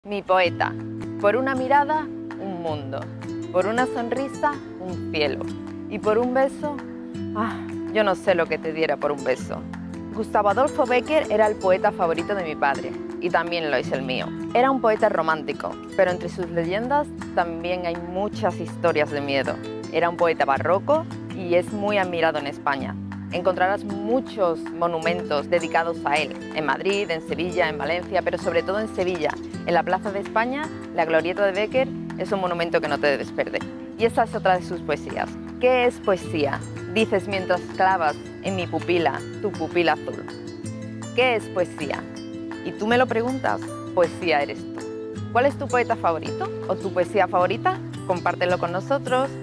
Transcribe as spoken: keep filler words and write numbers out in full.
Mi poeta. Por una mirada, un mundo. Por una sonrisa, un cielo. Y por un beso, ah, yo no sé lo que te diera por un beso. Gustavo Adolfo Bécquer era el poeta favorito de mi padre, y también lo es el mío. Era un poeta romántico, pero entre sus leyendas también hay muchas historias de miedo. Era un poeta barroco y es muy admirado en España. Encontrarás muchos monumentos dedicados a él, en Madrid, en Sevilla, en Valencia, pero sobre todo en Sevilla. En la Plaza de España, la Glorieta de Bécquer es un monumento que no te debes perder. Y esa es otra de sus poesías. ¿Qué es poesía? Dices mientras clavas en mi pupila, tu pupila azul. ¿Qué es poesía? Y tú me lo preguntas, poesía eres tú. ¿Cuál es tu poeta favorito o tu poesía favorita? Compártelo con nosotros.